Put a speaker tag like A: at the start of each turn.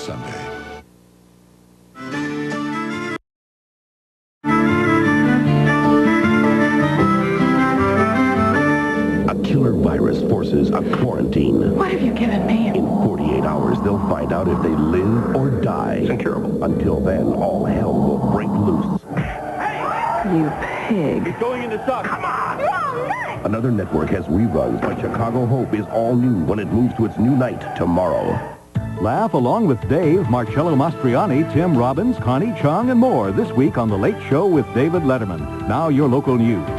A: Sunday.
B: A killer virus forces a quarantine.
C: What have you given me?
B: In 48 hours, they'll find out if they live or die.
D: It's incurable.
B: Until then, all hell will break loose.
C: You pig.
D: He's going into shock. Come on!
C: Wrong night!
B: Another network has reruns, but Chicago Hope is all new when it moves to its new night tomorrow.
E: Laugh along with Dave, Marcello Mastroianni, Tim Robbins, Connie Chung, and more this week on The Late Show with David Letterman. Now your local news.